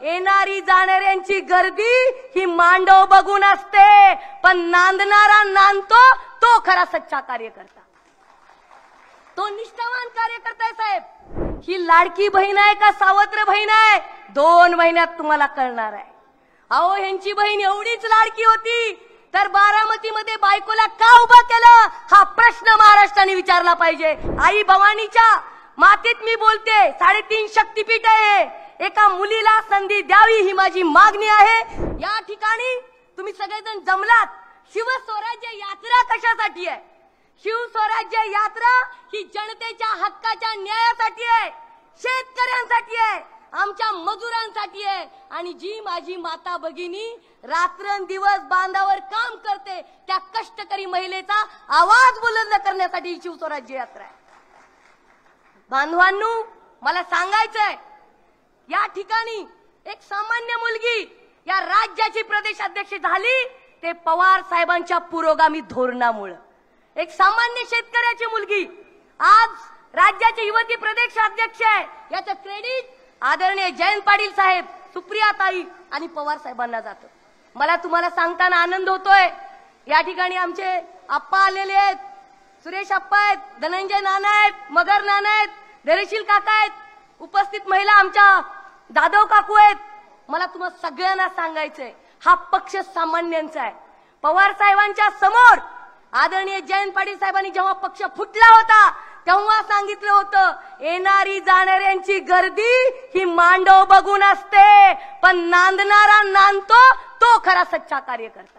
येणारी जाणाऱ्यांची गर्दी ही मांडव बघून असते, पण नांदणारा नांदतो तो खरा सच्चा कार्यकर्ता, तो निष्ठावान कार्यकर्ता आहे साहेब। ही लाडकी बहीण आहे का सावत्र बहीण आहे 2 महिन्यात तुम्हाला कळणार आहे। अहो ह्यांची बहीण एवढीच लाडकी होती तर बारामतीमध्ये बायकोला का उभं केलं हा प्रश्न महाराष्ट्राने विचारला पाहिजे। आई भवानीच्या मातीत मी बोलते, 3.5 शक्तीपीठ आहे, एका मुलीला संधी द्यावी ही माझी मागणी आहे। या ठिकाणी तुम्ही सगळेजण जमलात। शिवस्वराज्य यात्रा कशासाठी आहे? शिवस्वराज्य यात्रा ही जनतेच्या हक्काच्या न्यायासाठी आहे, शेतकऱ्यांसाठी आहे, आमच्या मजुरांसाठी आहे। आणि जी माझी माता भगिनी रात्रंदिवस बांधावर काम करते त्या कष्टकरी महिलेचा आवाज बुलंद करण्यासाठी शिवस्वराज्य यात्रा आहे। बांधवांनो, मला सांगायचंय, या ठिकाणी एक सामान्य मुलगी या राज्याची प्रदेशाध्यक्ष झाली ते पवार साहेबांच्या पुरोगामी धोरणामुळे। एक सामान्य शेतकऱ्याची मुलगी आज राज्याचे युवती प्रदेशाध्यक्ष आहे, याचं क्रेडिट आदरणीय जयंत पाटील साहेब, सुप्रियाताई आणि पवार साहेबांना जातं। मला तुम्हाला सांगताना आनंद होतोय, या ठिकाणी आमचे आप्पा आलेले आहेत, सुरेश आप्पा आहेत, धनंजय नाना आहेत, मगर नाना आहेत, धैर्यशील काका आहेत, उपस्थित महिला आमच्या दादव काकू आहेत। मला तुम्हाला सगळ्यांना सांगायचंय, हा पक्ष सामान्यांचा आहे। पवार साहेबांच्या समोर आदरणीय जयंत पाटील साहेबांनी जेव्हा पक्ष फुटला होता तेव्हा सांगितलं होतं, येणारी जाणाऱ्यांची गर्दी ही मांडव बघून असते, पण नांदणारा नांदतो तो खरा सच्चा कार्यकर्ता,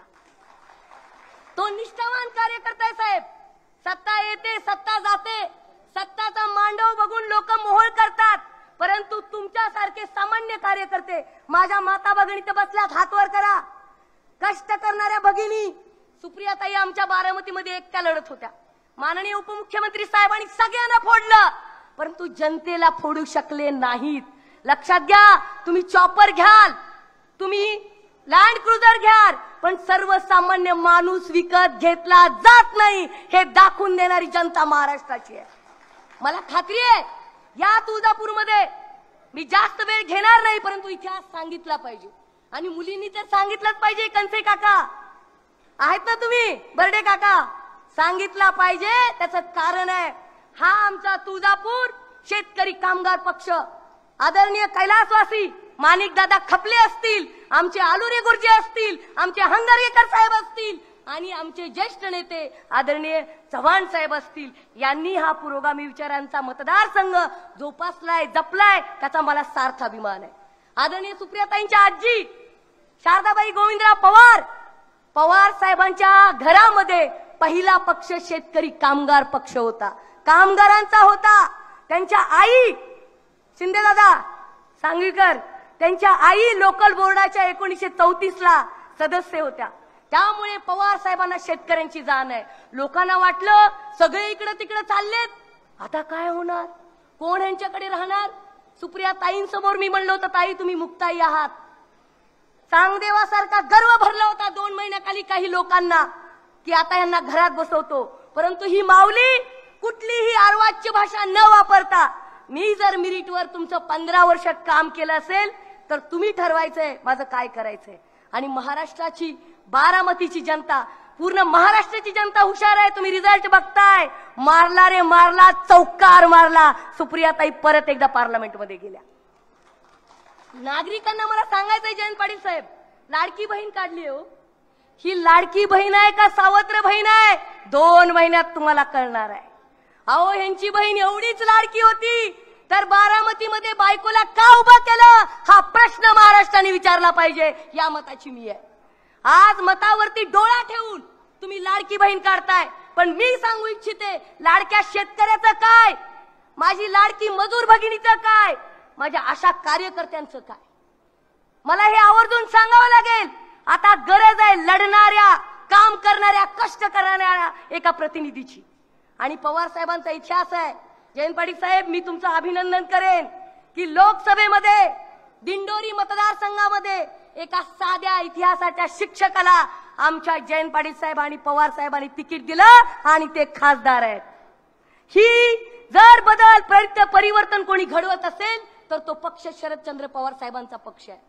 तो निष्ठावान कार्यकर्ता आहे साहेब। सत्ता येते सत्ता जाते, सत्ताचा मांडव बघून लोक मोहोळ करतात, परंतु तुमच्यासारखे सामान्य कार्यकर्ते, माझ्या माता भगिनी तर बसल्यात, हात वर करा। कष्ट करणाऱ्या भगिनी, सुप्रियाताई आमच्या बारामतीमध्ये एकट्या लढत होत्या, माननीय उपमुख्यमंत्री साहेबांनी सगळ्यांना फोडलं, परंतु जनतेला फोडू शकले नाहीत। लक्षात घ्या, तुम्ही चॉपर घ्याल, तुम्ही लँड क्रुझर घ्याल, पण सर्वसामान्य माणूस विकत घेतला जात नाही, हे दाखवून देणारी जनता महाराष्ट्राची आहे। मला खात्री आहे, या तुळजापूरमध्ये मी जास्त वेळ घेणार नाही, परंतु इतिहास सांगितला पाहिजे आणि मुलींनी तर सांगितलंच पाहिजे। कंसे काका आहेत ना तुम्ही, बर्डे काका, सांगितला पाहिजे। त्याचं कारण आहे, हा आमचा तुळजापूर शेतकरी कामगार पक्ष, आदरणीय कैलासवासी माणिक दादा खपले असतील, आमचे आलुरे गुरुजी असतील, आमचे हंगरगेकर साहेब असतील आणि आमचे ज्येष्ठ नेते आदरणीय चव्हाण साहेब असतील, यांनी हा पुरोगामी विचारांचा मतदारसंघ जोपासलाय, जपलाय, त्याचा मला सार्थ अभिमान आहे। आदरणीय सुप्रियाताईंच्या आजी शारदाबाई गोविंदराव पवार, पवार साहेबांच्या घरामध्ये पहिला पक्ष शेतकरी कामगार पक्ष होता, कामगारांचा होता। त्यांच्या आई शिंदेदादा सांगवीकर, त्यांच्या आई लोकल बोर्डाच्या 1934 ला सदस्य होत्या, त्यामुळे पवार साहेबांना शेतकऱ्यांची जाण आहे। लोकांना वाटलं सगळे इकडे तिकडे चाललेत, आता काय होणार, कोण यांच्याकडे राहणार? सुप्रिया ताईंसमोर मी म्हणलं होतं, ताई तुम्ही मुक्ताई आहात, चांगदेवासारखा गर्व भरला होता 2 महिन्याखाली काही लोकांना की आता यांना घरात बसवतो, परंतु ही माऊली कुठलीही अर्वाच्य भाषा न वापरता, मी जर मिरिटवर तुमचं 15 वर्ष काम केलं असेल तर तुम्ही ठरवायचंय माझं काय करायचंय। आणि महाराष्ट्राची, बारामतीची जनता, पूर्ण महाराष्ट्राची जनता हुशार आहे, तुम्ही रिझल्ट बघताय। मारला रे मारला, चौकार मारला, सुप्रियाताई परत एकदा पार्लमेंट मध्ये गेल्या। नागरिकांना मला सांगायचंय, जयंत पाटील साहेब लाडकी बहीण काढली हो, ही लाडकी बहीण आहे का सावत्र बहीण आहे 2 महिन्यात तुम्हाला कळणार आहे। अहो ह्यांची बहीण एवढीच लाडकी होती तर बारामतीमध्ये बायकोला का उभं केलं हा प्रश्न महाराष्ट्राने विचारला पाहिजे। या मताची मी आहे। आज मतावरती डोळा ठेवून तुम्ही लाडकी बहीण काढताय, पण मी सांगू इच्छिते, लाडक्या शेतकऱ्याचं काय, माझी लाडकी मजूर भगिनीचं काय, माझ्या आशा कार्यकर्त्यांचं काय, मला हे आवर्जून सांगावं लागेल। आता गरज आहे लढणाऱ्या, काम करणाऱ्या, कष्ट करणाऱ्या एका प्रतिनिधीची। आणि पवार साहेबांचा इतिहास आहे। जयंत पाटील साहेब, मी तुमचं अभिनंदन करेन की लोकसभेमध्ये दिंडोरी मतदारसंघामध्ये एका साध्या इतिहासाच्या शिक्षकाला आमच्या जयंत पाटील साहेब आणि पवार साहेबांनी तिकीट दिलं आणि ते खासदार आहेत। ही जर बदल परिवर्तन कोणी घडवत असेल तर तो पक्ष शरदचंद्र पवार साहेबांचा पक्ष आहे।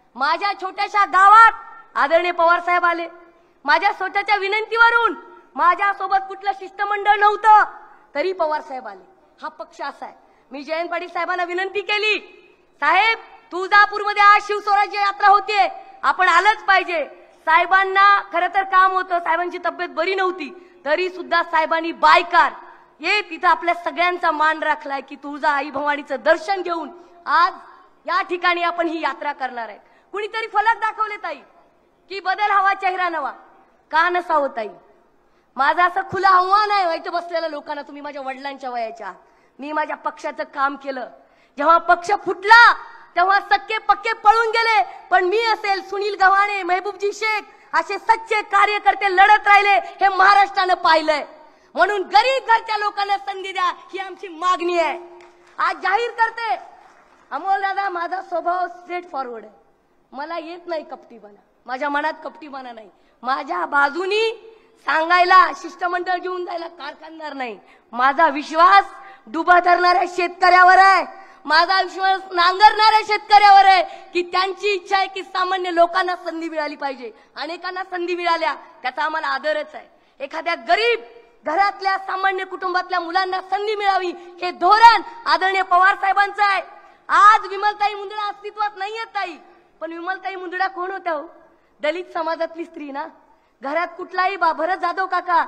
माझ्या छोट्याशा गावात आदरणीय पवार साहेब आले. माझ्या स्वतःच्या विनंतीवरून, माझ्या सोबत कुठलं शिष्टमंडळ नव्हतं तरी पवार साहेब आले. हा पक्ष असा आहे. मी जयंत पाटील साहेबांना विनंती केली, साहेब तुळजापूरमध्ये आज शिवस्वराज्य यात्रा होतीये, आपण आलंच पाहिजे. साहेबांना खरं तर काम होतं, साहेबांची तब्येत बरी नव्हती, तरी सुद्धा साहेबांनी बायकार ये तिथं आपल्या सगळ्यांचा मान राखलाय की तुळजा आई भवानीचं दर्शन घेऊन आज या ठिकाणी आपण ही यात्रा करणार आहे. कुणीतरी फलक दाखवले ताई की बदल हवा चेहरा नवा, का नसावं ताई? माझं असं खुलं आव्हान आहे इथं बसलेल्या लोकांना, तुम्ही माझ्या वडिलांच्या वयाच्या, मी माझ्या पक्षाचं काम केलं. जेव्हा पक्ष फुटला तेव्हा सख्खे पक्के पळून गेले, पण मी असेल, सुनील गव्हाणे, महबूबजी शेख असे सच्चे कार्यकर्ते लढत राहिले. हे महाराष्ट्रानं पाहिलंय. म्हणून गरीब घरच्या लोकांना संधी द्या, ही आमची मागणी आहे. आज जाहीर करते, अमोल दादा माझा स्वभाव स्ट्रेट फॉरवर्ड आहे. मला येत नाही कपटीपणा, माझ्या मनात कपटीपणा नाही. माझ्या बाजूनी सांगायला, शिष्टमंडळ घेऊन जायला कारखानदार नाही. माझा विश्वास डुबा धरणाऱ्या शेतकऱ्यावर आहे. माझा विश्वास नांगरणाऱ्या शेतकऱ्यावर आहे की त्यांची इच्छा आहे की सामान्य लोकांना संधी मिळाली पाहिजे. अनेकांना संधी मिळाल्या त्याचा आम्हाला आदरच आहे. एखाद्या गरीब घरातल्या सामान्य कुटुंबातल्या मुलांना संधी मिळावी हे धोरण आदरणीय पवार साहेबांचं आहे. आज विमलताई मुंदडा अस्तित्वात नाहीये ताई, पण विमलताई मुंदडा कोण होत्या हो? दलित समाजातली स्त्री ना. घरात कुठलाही भरत जाधव काका,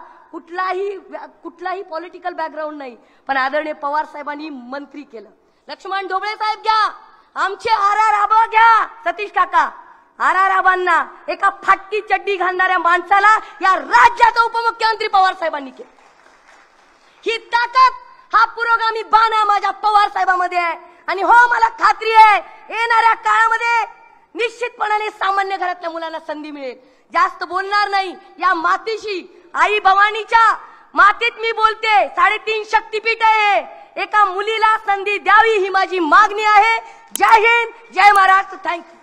कुठलाही पॉलिटिकल बॅकग्राऊंड नाही, पण आदरणीय पवार साहेबांनी मंत्री केलं. लक्ष्मण ढोबळे साहेब घ्या, आमचे आर आबा घ्या, सतीश काका, आर आबांना एका फाटकी चड्डी घालणाऱ्या माणसाला या राज्याचा उपमुख्यमंत्री पवार साहेबांनी केलं. ही ताकद, हा पुरोगामी बाणा माझ्या पवार साहेबांमध्ये आहे. आणि हो, मला खात्री आहे येणाऱ्या काळामध्ये निश्चितपणाने सामान्य घरातल्या मुलांना संधी मिळेल. जास्त बोलणार नाही. या मातीशी, आई भवानीच्या मातीत मी बोलते. 3.5 शक्तीपीठ आहे. एका मुलीला संधी द्यावी ही माझी मागणी आहे. जय हिंद, जय महाराष्ट्र. थँक्यू.